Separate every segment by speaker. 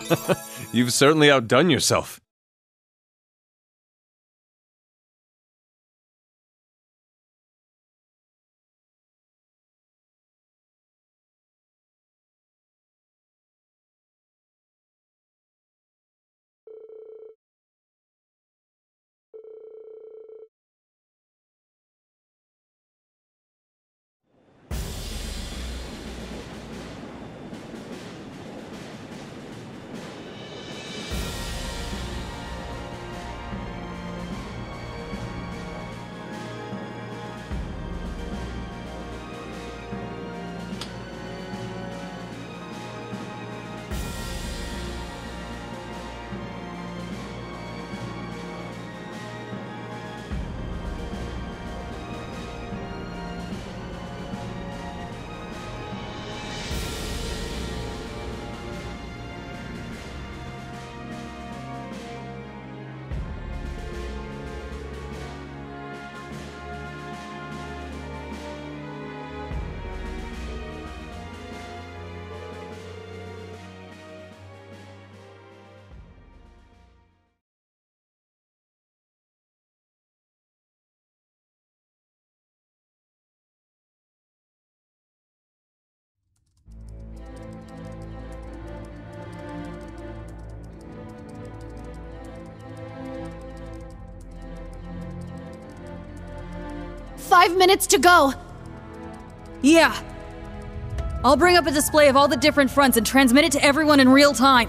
Speaker 1: You've certainly outdone yourself.
Speaker 2: "5 minutes to go."
Speaker 3: Yeah. I'll bring up a display of all the different fronts and transmit it to everyone in real time.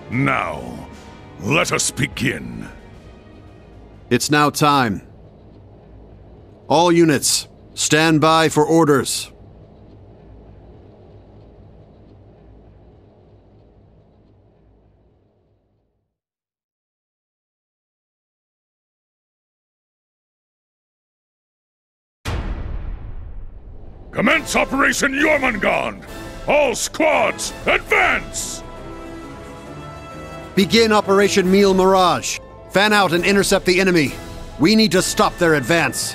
Speaker 4: Now, let us begin.
Speaker 5: It's now time. All units, stand by for orders.
Speaker 4: Commence Operation Jormungand! All squads, advance!
Speaker 5: Begin Operation Meal Mirage. Fan out and intercept the enemy. We need to stop their advance.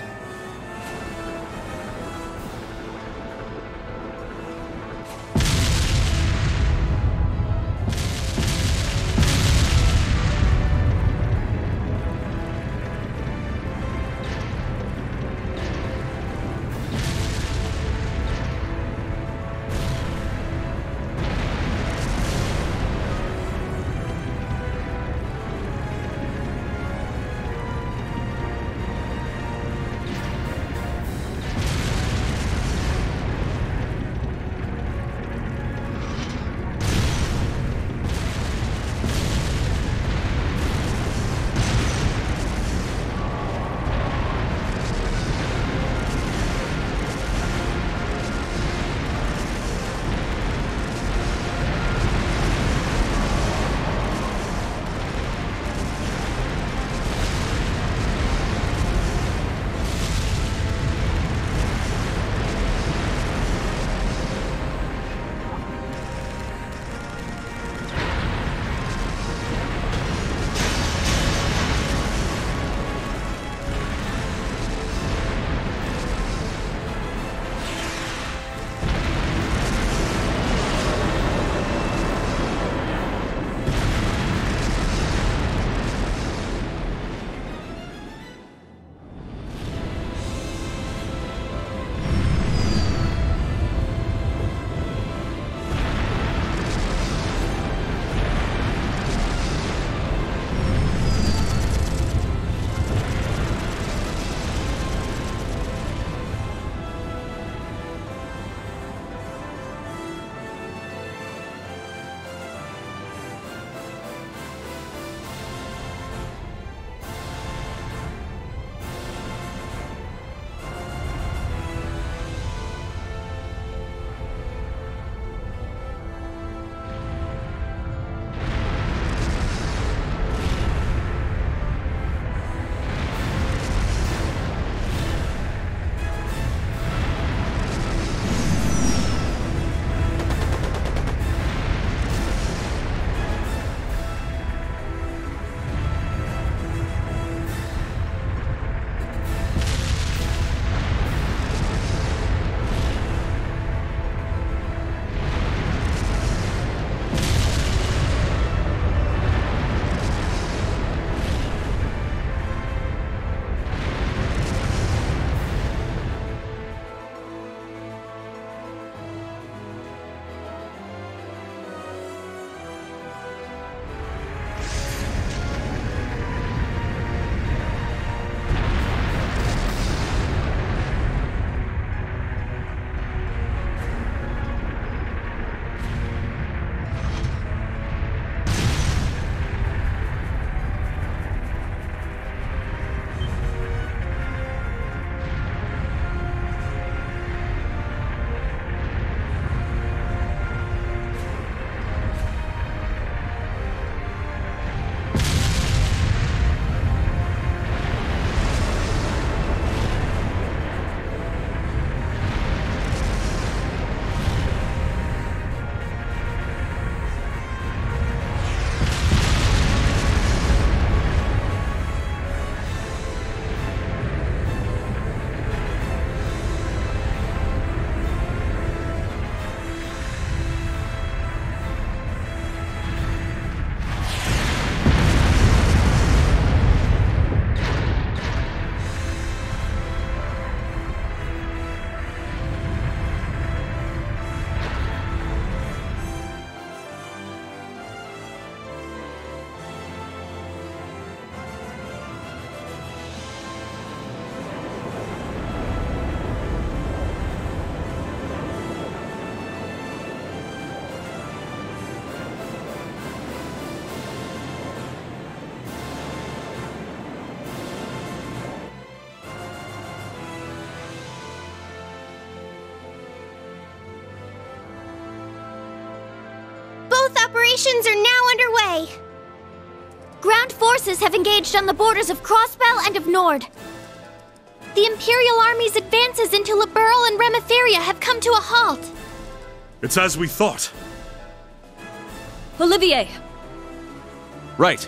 Speaker 6: Operations are now underway.
Speaker 2: Ground forces have engaged on the borders of Crossbell and of Nord. The Imperial Army's advances into Liberl and Remetheria have come to a halt.
Speaker 4: It's as we thought.
Speaker 3: Olivier,
Speaker 1: Right.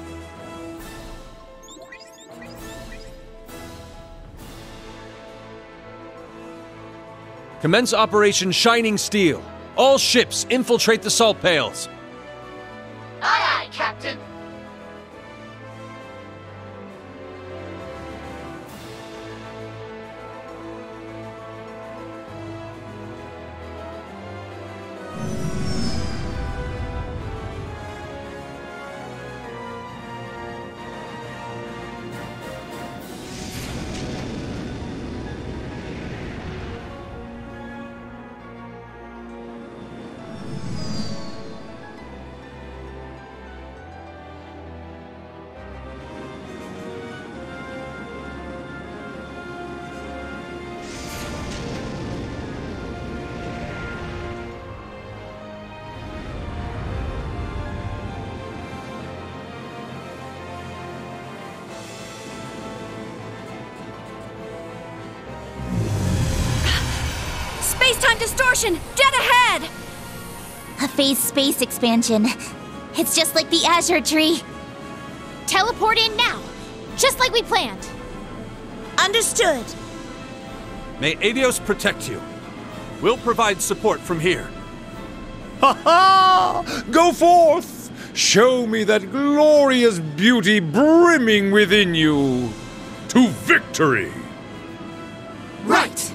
Speaker 1: Commence Operation Shining Steel. All ships infiltrate the salt pails.
Speaker 6: Aye, aye, Captain.
Speaker 2: Space-time distortion! Dead ahead!
Speaker 6: A phase space expansion. It's just like the Azure Tree.
Speaker 2: Teleport in now, just like we planned.
Speaker 6: Understood.
Speaker 1: May Adios protect you. We'll provide support from here.
Speaker 7: Ha ha! Go forth! Show me that glorious beauty brimming within you!
Speaker 4: To victory!
Speaker 2: Right!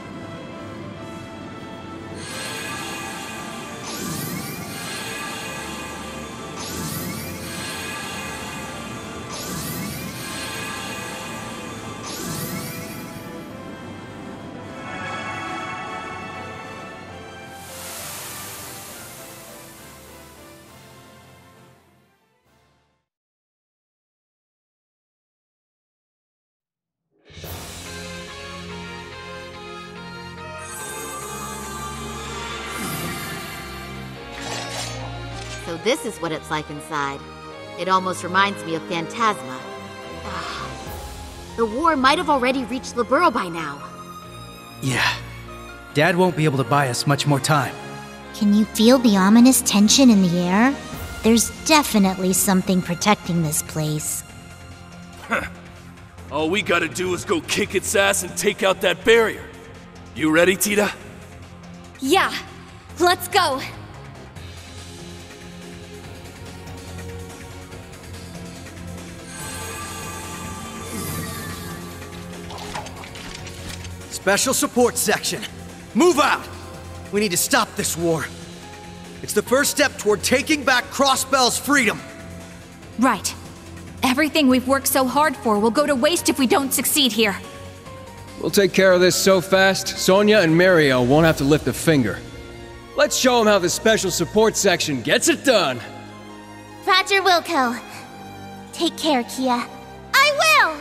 Speaker 8: So this is what it's like inside. It almost reminds me of Phantasma. The war might have already reached Liberl by now.
Speaker 9: Yeah. Dad won't be able to buy us much more time.
Speaker 6: Can you feel the ominous tension in the air? There's definitely something protecting this place.
Speaker 10: All we gotta do is go kick its ass and take out that barrier. You ready, Tita?
Speaker 2: Yeah, let's go.
Speaker 9: Special support section. Move out! We need to stop this war. It's the first step toward taking back Crossbell's freedom.
Speaker 3: right. Everything we've worked so hard for will go to waste if we don't succeed here.
Speaker 11: We'll take care of this so fast, Sonia and Mariel won't have to lift a finger. Let's show them how the special support section gets it done.
Speaker 6: Roger, Wilco. Take care, Kia. I will!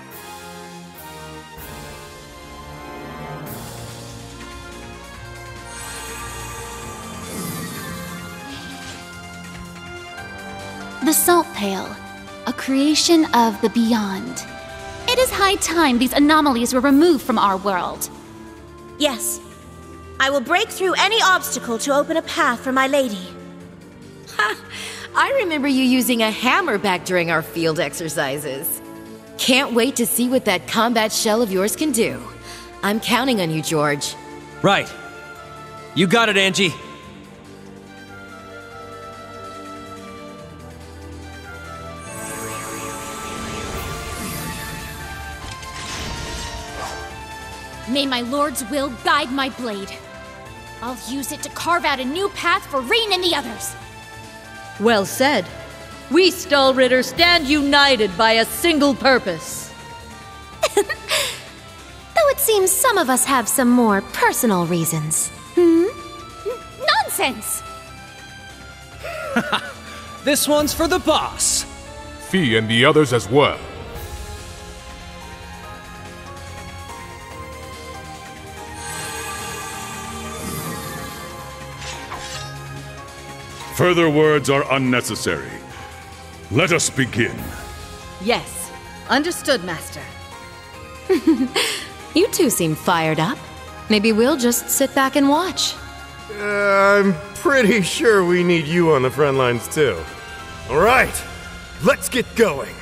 Speaker 2: The Salt Pail, a creation of the Beyond. It is high time these anomalies were removed from our world.
Speaker 12: Yes. I will break through any obstacle to open a path for my lady.
Speaker 13: Ha! I remember you using a hammer back during our field exercises. Can't wait to see what that combat shell of yours can do. I'm counting on you, George.
Speaker 1: Right. You got it, Angie.
Speaker 2: May my lord's will guide my blade. I'll use it to carve out a new path for Rean and the others.
Speaker 14: Well said. We Stahlritter stand united by a single purpose.
Speaker 12: Though it seems some of us have some more personal reasons.
Speaker 2: Nonsense!
Speaker 11: This one's for the boss.
Speaker 4: Fee and the others as well. Further words are unnecessary. Let us begin.
Speaker 14: Yes. Understood, Master.
Speaker 13: You two seem fired up. Maybe we'll just sit back and watch.
Speaker 15: I'm pretty sure we need you on the front lines too. All right, let's get going.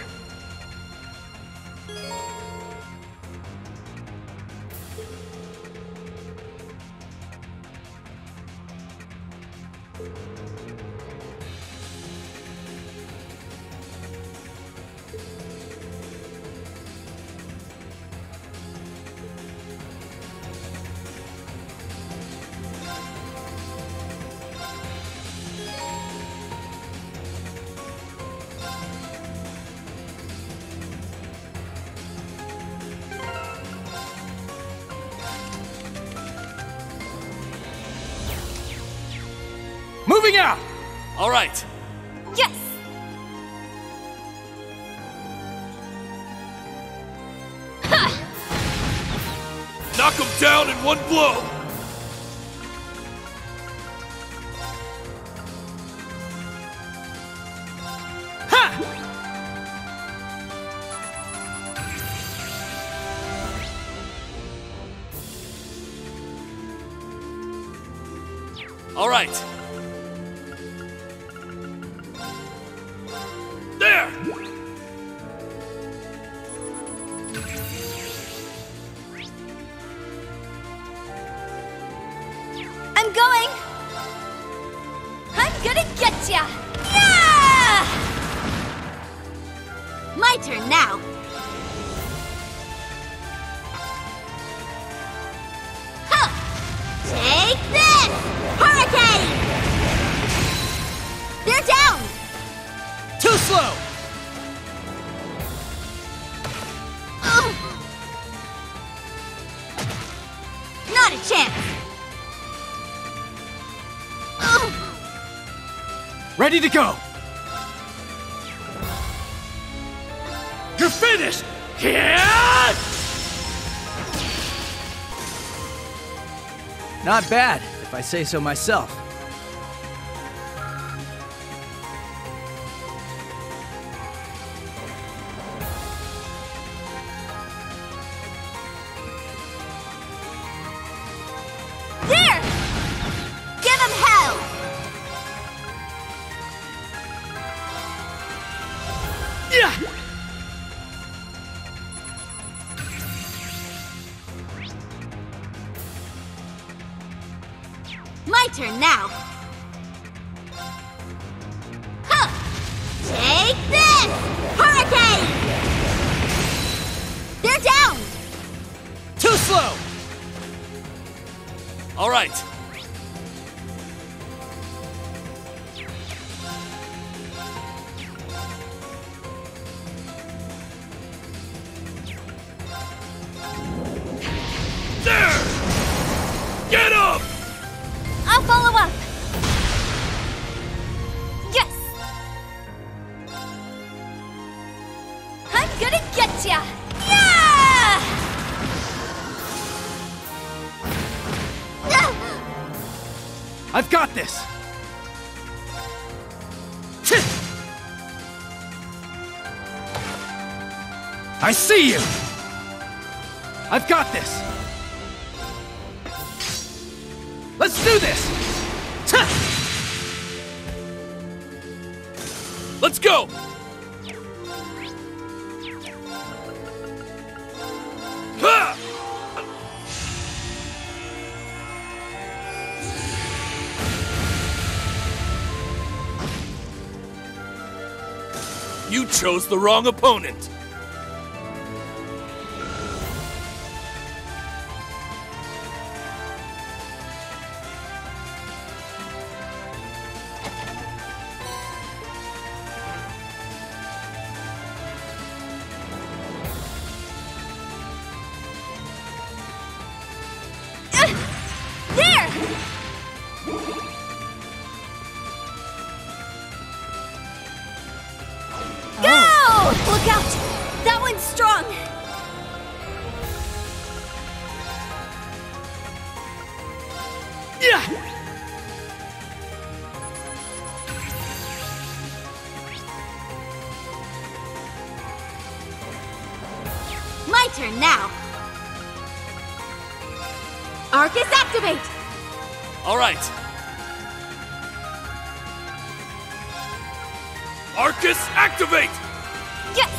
Speaker 10: Moving out! All right.
Speaker 2: Yes!
Speaker 10: Knock him down in one blow! All right. There!
Speaker 2: I'm going! I'm gonna get ya! Yeah!
Speaker 8: My turn now. Huh! Take this! Hurricane! They're down!
Speaker 9: Too slow!
Speaker 8: Not a chance!
Speaker 9: Ready to go!
Speaker 10: You're finished! Yeah!
Speaker 9: Not bad, if I say so myself.
Speaker 2: There! Give him hell!
Speaker 9: Yeah!
Speaker 8: My turn now. Huh! Take this! Hurricane! They're down!
Speaker 9: Too slow!
Speaker 10: All right. There! Get up!
Speaker 2: I'll follow up! Yes! I'm gonna get ya! Yeah!
Speaker 9: I've got this! I see you! I've got this! Let's do this!
Speaker 10: Let's go! Ha! You chose the wrong opponent.
Speaker 2: There! Go! Look out! That one's strong!
Speaker 9: Yeah!
Speaker 8: now. Arcus, activate!
Speaker 10: All right. Arcus, activate!
Speaker 2: Yes!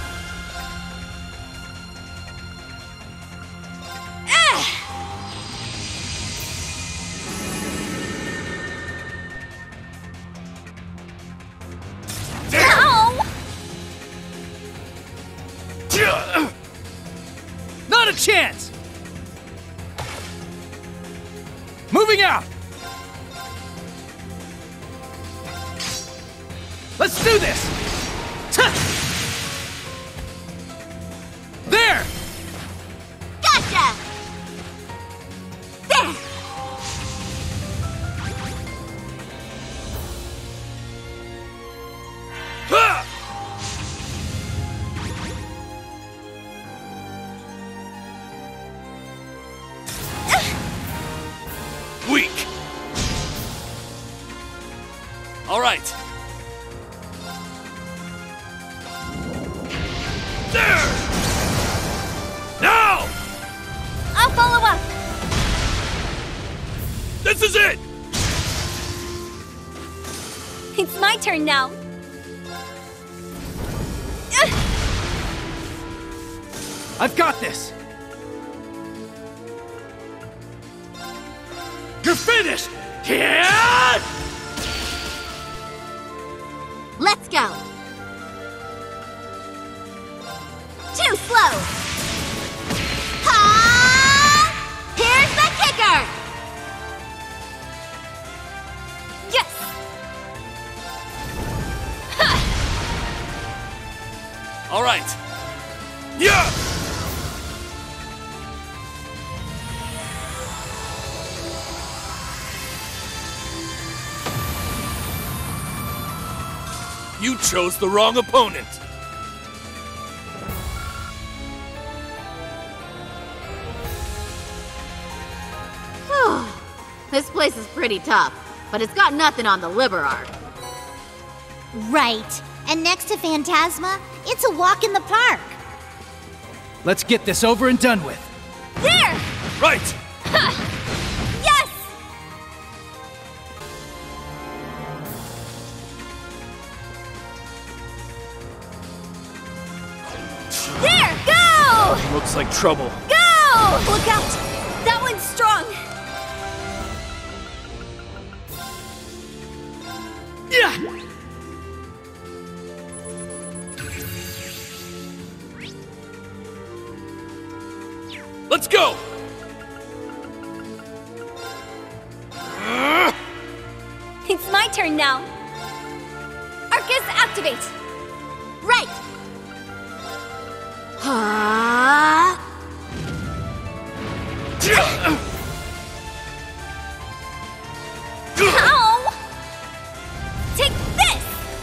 Speaker 16: Not a chance! Moving out! Let's do this! There!
Speaker 8: Gotcha! There!
Speaker 10: Weak. All right. There! Now!
Speaker 2: I'll follow up!
Speaker 10: This is it!
Speaker 2: It's my turn now.
Speaker 16: I've got this! You're finished! Yeah!
Speaker 8: Let's go! Too slow! Ha! Here's the kicker!
Speaker 2: Yes!
Speaker 10: All right. Yeah! You chose the wrong opponent.
Speaker 8: This place is pretty tough, but it's got nothing on the Liberarch.
Speaker 6: Right. And next to Phantasma, it's a walk in the park.
Speaker 16: Let's get this over and done with.
Speaker 2: There!
Speaker 10: Right!
Speaker 2: Yes! There! Go!
Speaker 10: Looks like trouble.
Speaker 2: Go! Look out! That one's strong!
Speaker 16: Yeah!
Speaker 10: Let's go!
Speaker 2: It's my turn now. Arcus, activate!
Speaker 8: Right! Ha!
Speaker 2: Ow! Take this!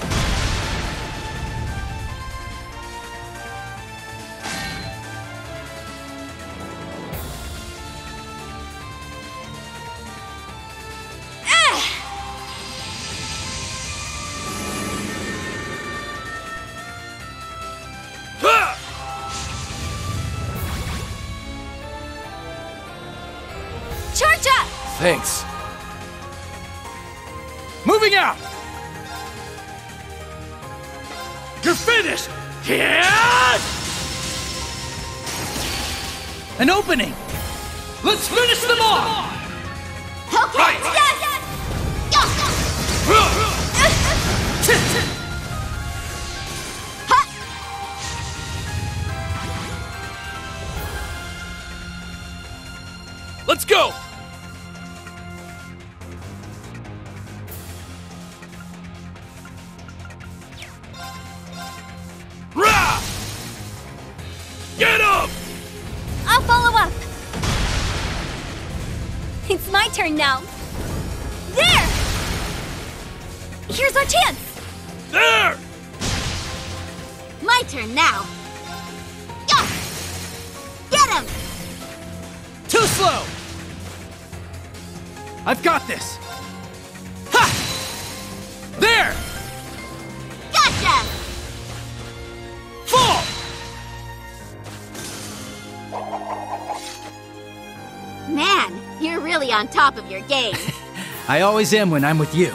Speaker 2: Charge up!
Speaker 10: Thanks.
Speaker 16: Moving out! You're finished! Yeah! An opening! Let's finish them off!
Speaker 8: Okay!
Speaker 10: Right.
Speaker 8: Yes!
Speaker 10: Let's go! Rah! Get him!
Speaker 2: I'll follow up! It's my turn now. There! Here's our chance!
Speaker 10: There!
Speaker 8: My turn now. Yeah! Get him!
Speaker 16: Too slow! I've got this! Ha! There!
Speaker 8: Gotcha!
Speaker 16: Fall!
Speaker 8: on top of your game.
Speaker 16: I always am when I'm with you.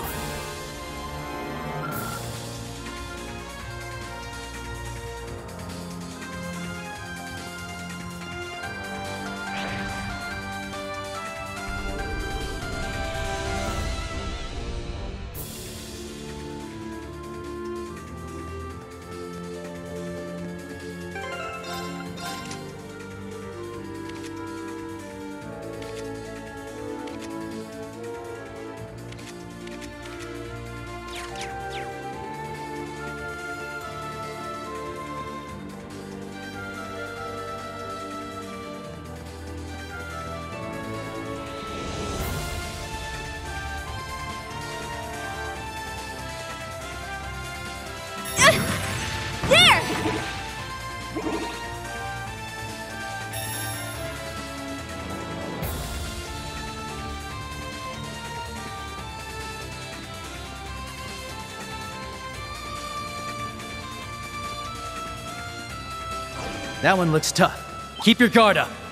Speaker 16: That one looks tough. Keep your guard up.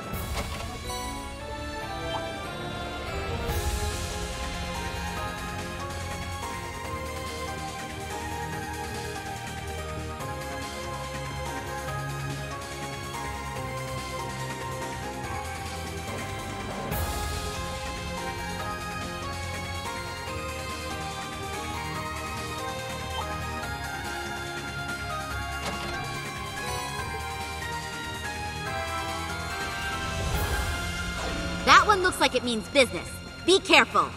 Speaker 8: That one looks like it means business. Be careful.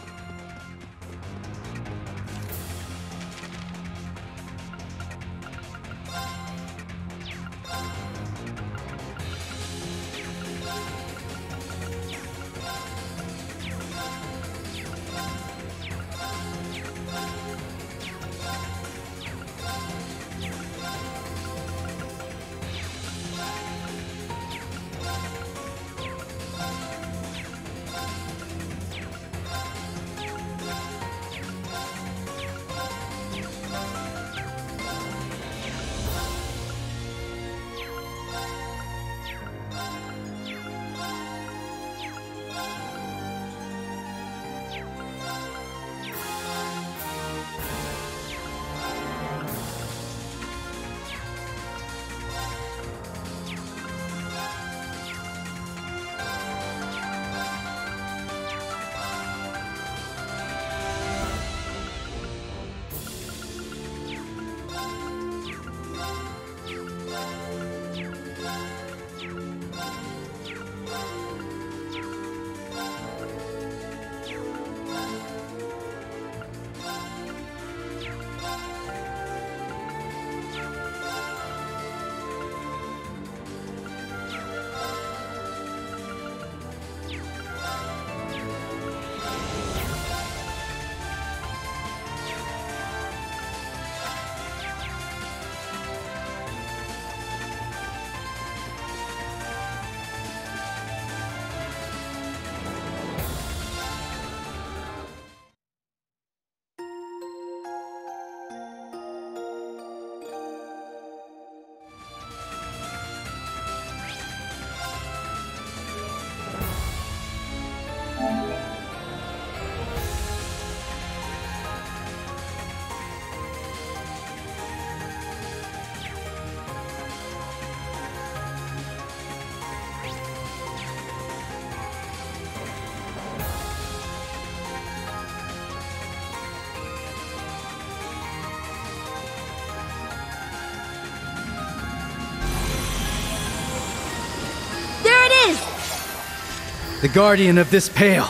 Speaker 8: The guardian of this pail.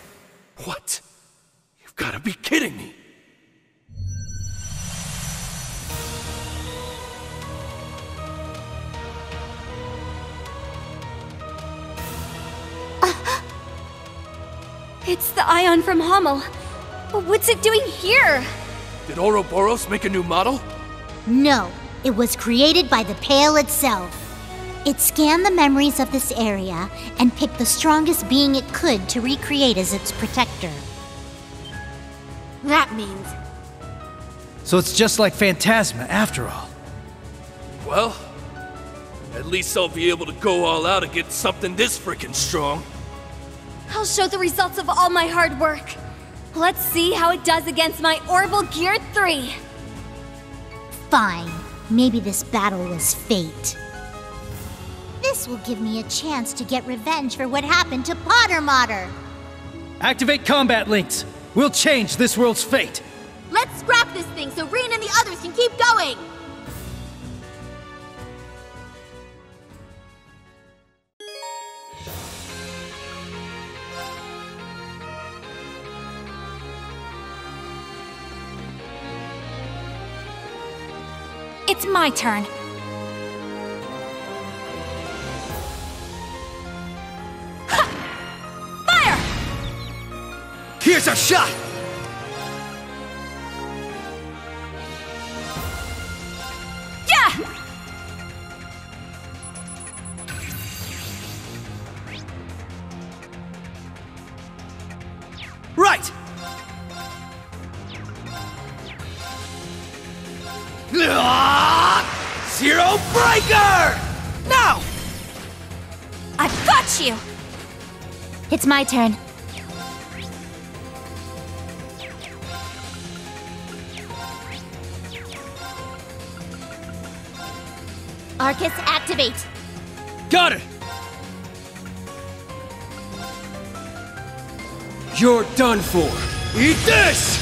Speaker 10: What? You've got to be kidding me.
Speaker 2: It's the Ion from Hummel. What's it doing here?
Speaker 10: Did Ouroboros make a new model?
Speaker 6: No, it was created by the pail itself. It scanned the memories of this area and picked the strongest being it could to recreate as its protector.
Speaker 8: That means...
Speaker 16: So it's just like Phantasma after all.
Speaker 10: Well, at least I'll be able to go all out against something this freaking strong.
Speaker 2: I'll show the results of all my hard work. Let's see how it does against my Orbital Gear 3.
Speaker 6: Fine. Maybe this battle was fate. This will give me a chance to get revenge for what happened to Potter Mater.
Speaker 16: Activate combat links. We'll change this world's fate.
Speaker 8: Let's scrap this thing so Rain and the others can keep going!
Speaker 2: It's my turn. Ha! Fire!
Speaker 9: Here's our shot!
Speaker 2: Yeah!
Speaker 9: Right! Zero Breaker! Now!
Speaker 2: I've got you!
Speaker 6: It's my turn. Arcus, activate!
Speaker 11: Got it! You're done for.
Speaker 9: Eat this!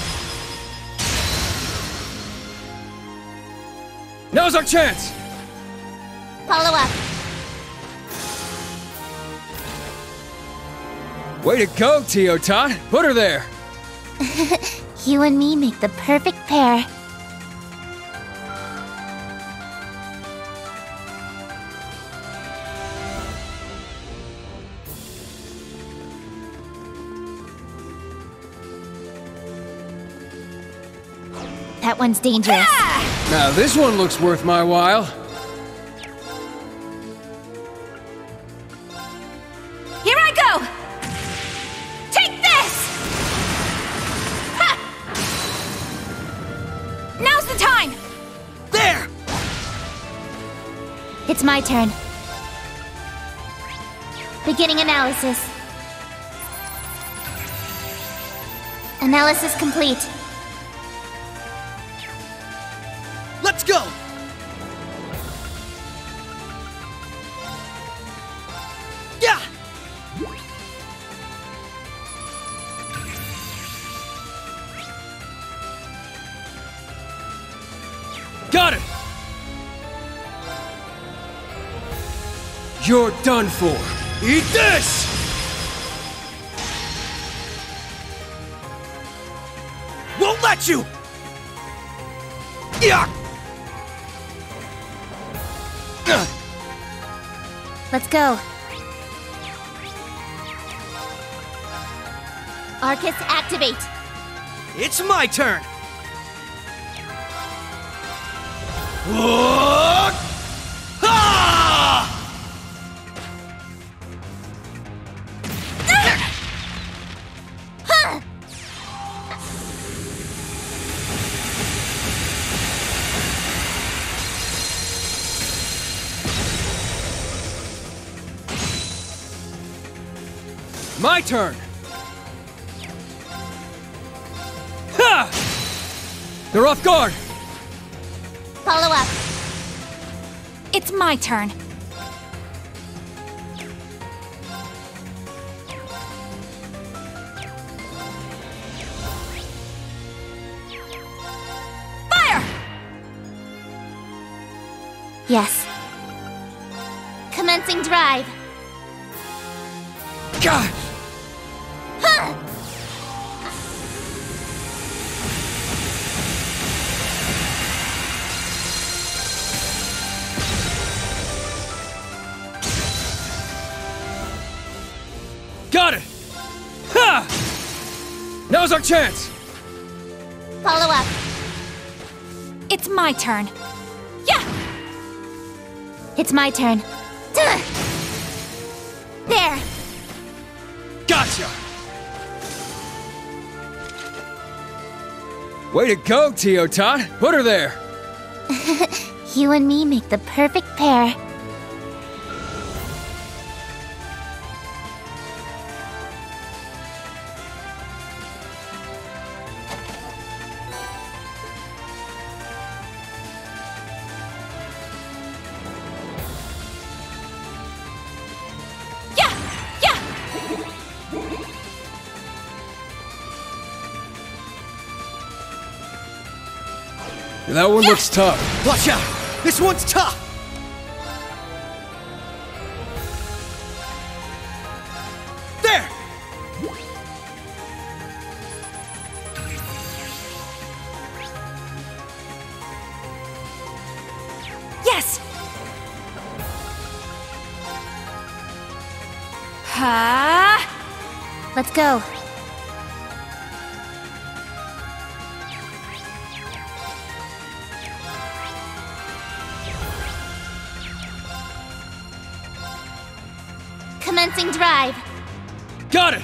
Speaker 11: Now's our chance!
Speaker 6: Follow up.
Speaker 11: Way to go, Teotot! Put her there!
Speaker 6: You and me make the perfect pair. That one's dangerous.
Speaker 11: Now this one looks worth my while.
Speaker 2: Here I go! Take this! Ha! Now's the time!
Speaker 9: There!
Speaker 6: It's my turn. Beginning analysis. Analysis complete.
Speaker 9: Let's go! Yeah!
Speaker 11: Got it! You're done for.
Speaker 9: Eat this! Won't let you! Yeah!
Speaker 6: Let's go. Arcus, activate.
Speaker 9: It's my turn! Whoa! Ha!
Speaker 6: Huh!
Speaker 11: My turn! Ha! They're off guard!
Speaker 6: Follow up.
Speaker 2: It's my turn. Fire!
Speaker 6: Yes. Commencing drive.
Speaker 11: God!
Speaker 6: Huh!
Speaker 11: Got it! Ha! Now's our chance!
Speaker 6: Follow up.
Speaker 2: It's my turn. Yeah!
Speaker 6: It's my turn. There!
Speaker 11: Gotcha! Way to go, Teotot! Put her there!
Speaker 6: You and me make the perfect pair.
Speaker 11: That one looks tough.
Speaker 9: Watch out! This one's tough! There!
Speaker 3: Yes! Ha!
Speaker 2: Let's go. Commencing drive.
Speaker 16: Got it!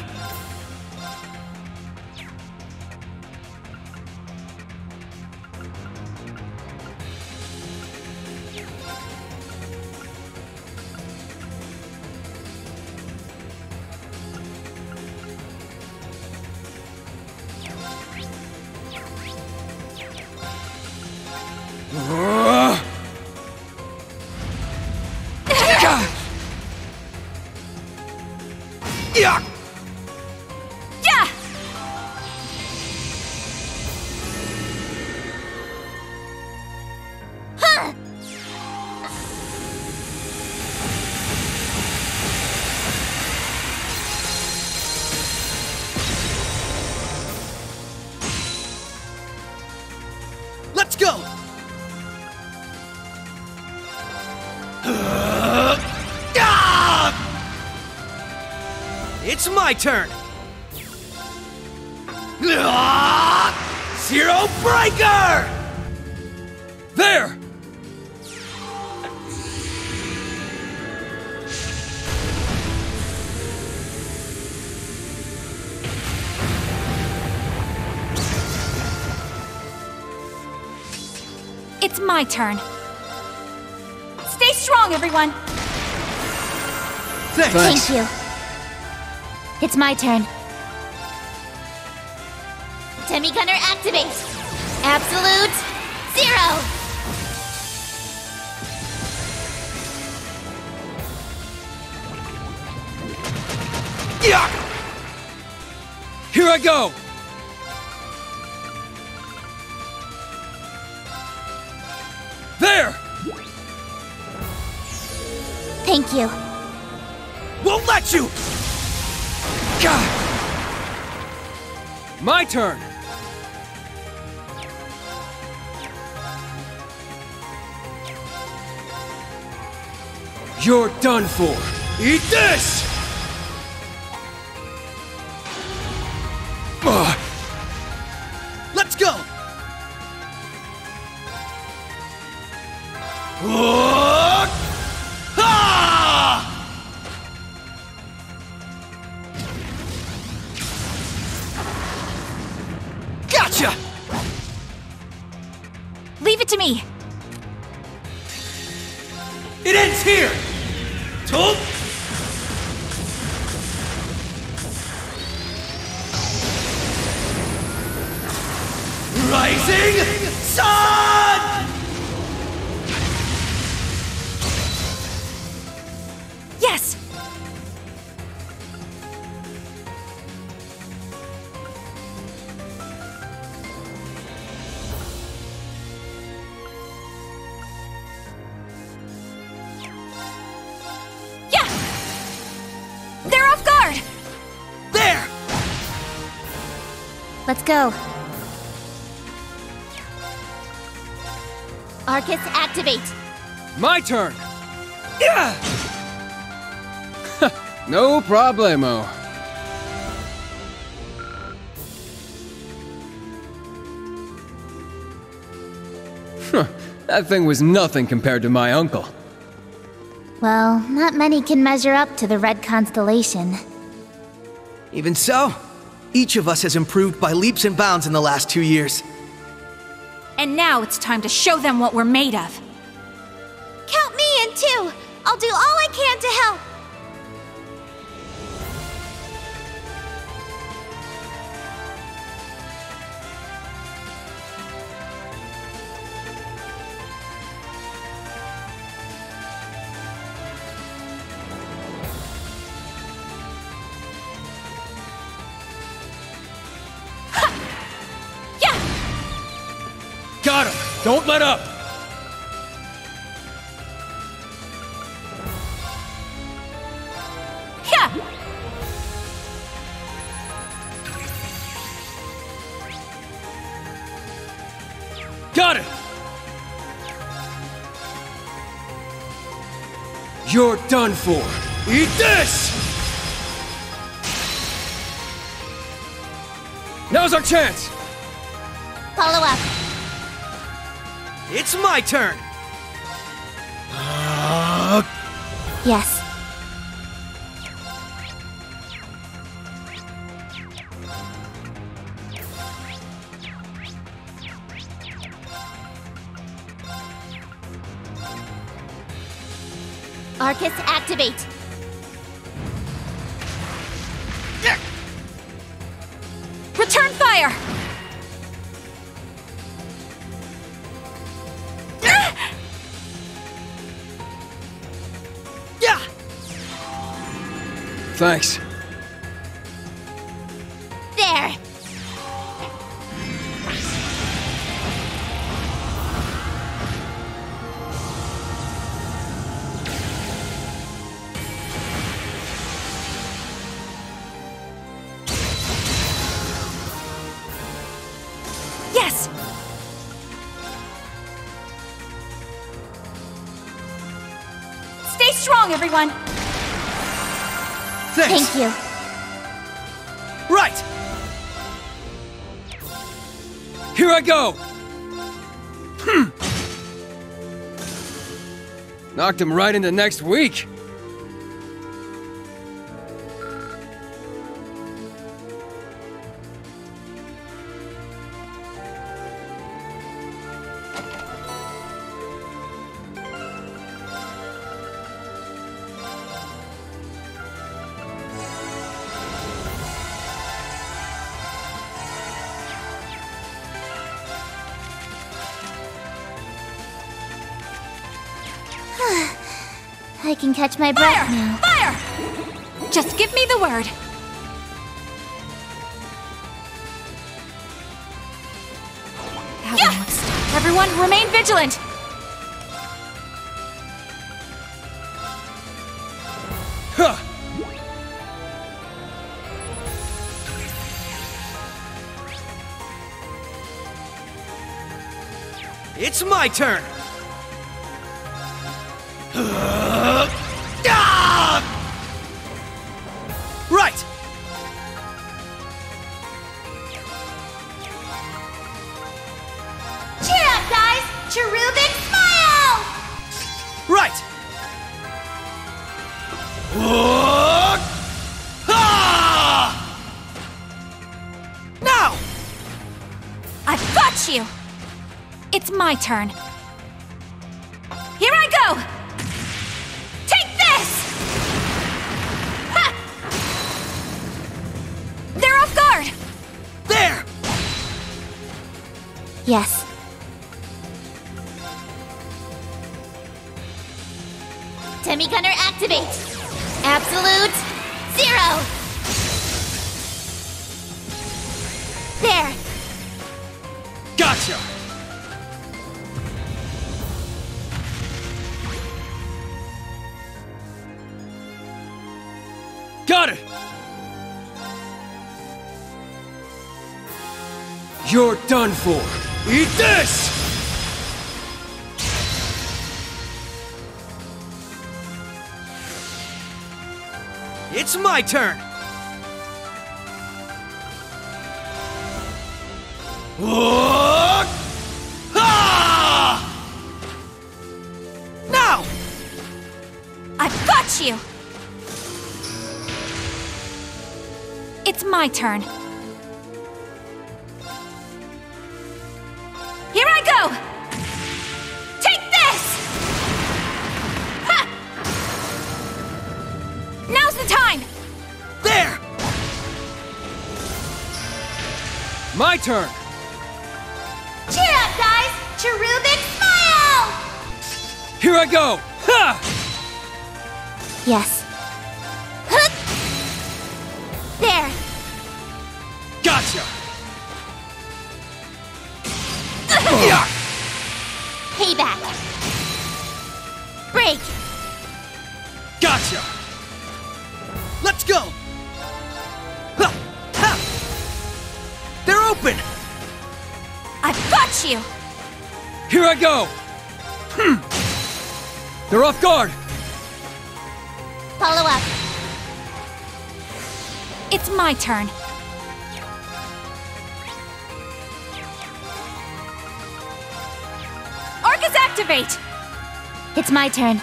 Speaker 9: Yeah!
Speaker 3: Yeah!
Speaker 2: Huh!
Speaker 9: Let's go! It's my turn! Zero Breaker!
Speaker 16: There!
Speaker 3: It's my turn. Stay strong, everyone!
Speaker 9: Thanks.
Speaker 2: Thank you. It's my turn. Demi-Gunner activate! Absolute Zero!
Speaker 16: Yeah! Here I go! There!
Speaker 2: Thank you.
Speaker 9: Won't let you!
Speaker 16: God! My turn! You're done for!
Speaker 9: Eat this! Let's go! Gotcha!
Speaker 3: Leave it to me!
Speaker 9: It ends here! Told. Rising Sun!
Speaker 3: Yes! Yeah! They're off guard!
Speaker 9: There!
Speaker 2: Let's go. Arcus activate!
Speaker 16: My turn!
Speaker 11: Yeah! No problemo. That thing was nothing compared to my uncle.
Speaker 2: Well, not many can measure up to the Red Constellation.
Speaker 9: Even so, each of us has improved by leaps and bounds in the last 2 years.
Speaker 3: And now it's time to show them what we're made of.
Speaker 2: Count me in too! I'll do all I can to help!
Speaker 16: Got him!
Speaker 11: Don't let up!
Speaker 3: Yeah!
Speaker 11: Got it! You're done for! Eat this! Now's our chance!
Speaker 6: Follow up.
Speaker 9: It's my turn!
Speaker 2: Yes. Arcus, activate!
Speaker 3: Return fire!
Speaker 9: Yeah!
Speaker 11: Thanks.
Speaker 2: There!
Speaker 3: Yes! Stay strong, everyone!
Speaker 9: Thanks!
Speaker 2: Thank you.
Speaker 9: Right!
Speaker 11: Here I go! Knocked him right into next week!
Speaker 2: I can catch my breath now.
Speaker 3: Fire! Just give me the word. Yeah! Everyone, remain vigilant!
Speaker 11: Huh!
Speaker 9: It's my turn! Right!
Speaker 2: Cheer up, guys! Cherubic smile!
Speaker 9: Right! Now!
Speaker 3: I've got you! It's my turn. Here I go! Take this! Ha! They're off guard!
Speaker 9: There!
Speaker 2: Yes. Semi-gunner activate! Absolute zero! There!
Speaker 11: Gotcha! Got it! You're done for! Eat this!
Speaker 9: It's my turn! Now!
Speaker 3: I've got you! It's my turn. Here I go! Take this! Ha! Now's the time!
Speaker 9: There!
Speaker 11: My turn!
Speaker 2: Cheer up, guys! Cherubic smile!
Speaker 11: Here I go! Ha!
Speaker 2: Yes. Hup! There!
Speaker 11: Gotcha!
Speaker 2: I've got you!
Speaker 11: Here I go! They're off guard!
Speaker 2: Follow up. It's my turn. Arcus activate! It's my turn.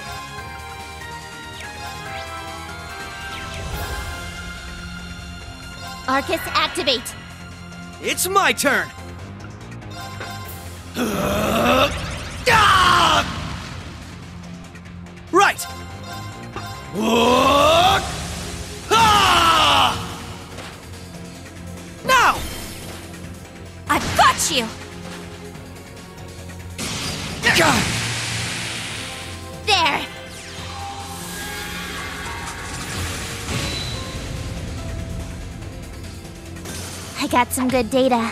Speaker 2: Arcus activate.
Speaker 9: It's my turn! Right! Now!
Speaker 2: I've got you! There! I got some good data.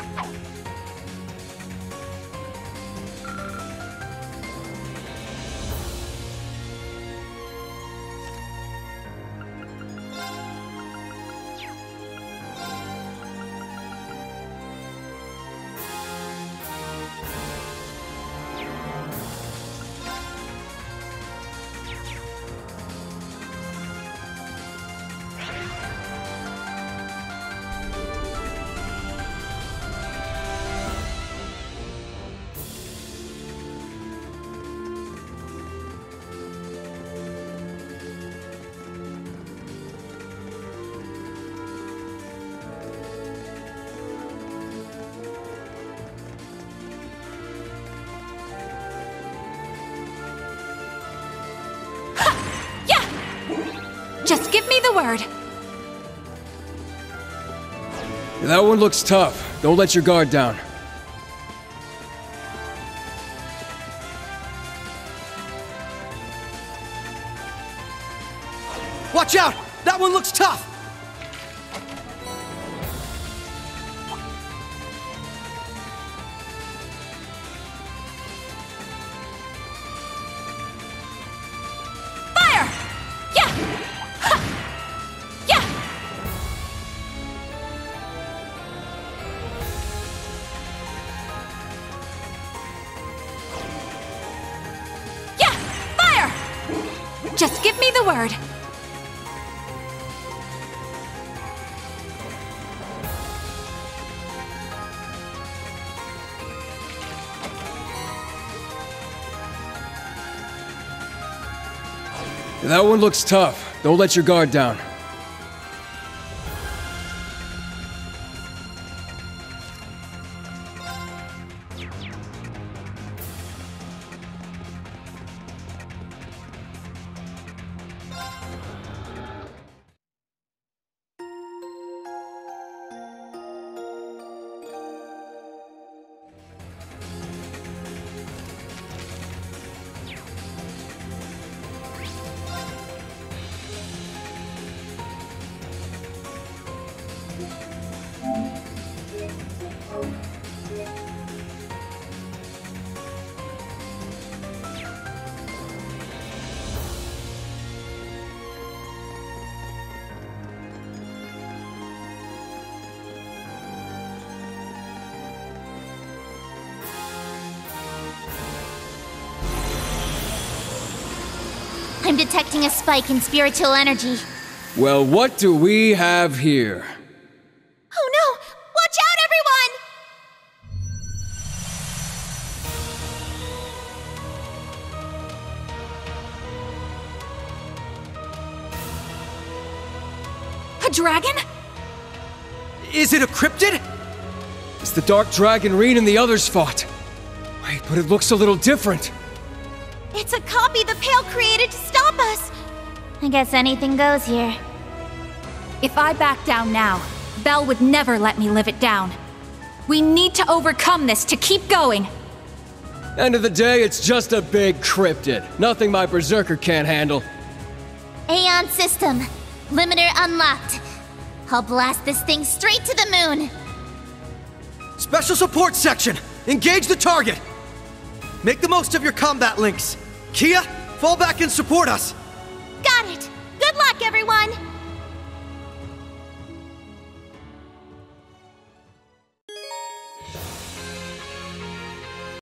Speaker 2: Just give me the word.
Speaker 11: That one looks tough. Don't let your guard down.
Speaker 9: Watch out! That one looks tough!
Speaker 2: Fire! Yeah! Ha! Yeah! Yeah! Fire! Just give me the word.
Speaker 11: That one looks tough. Don't let your guard down.
Speaker 2: I'm detecting a spike in spiritual energy.
Speaker 11: Well, what do we have here?
Speaker 2: Oh no! Watch out, everyone! A dragon?
Speaker 9: Is it a cryptid?
Speaker 11: It's the dark dragon Reen and the others fought. Wait, but it looks a little different.
Speaker 2: It's a copy the Pale created to stop us! I guess anything goes here. If I back down now, Belle would never let me live it down. We need to overcome this to keep going!
Speaker 11: End of the day, it's just a big cryptid. Nothing my berserker can't handle.
Speaker 2: Aeon system. Limiter unlocked. I'll blast this thing straight to the moon!
Speaker 9: Special support section! Engage the target! Make the most of your combat links. Kia, fall back and support us!
Speaker 2: Got it! Good luck, everyone!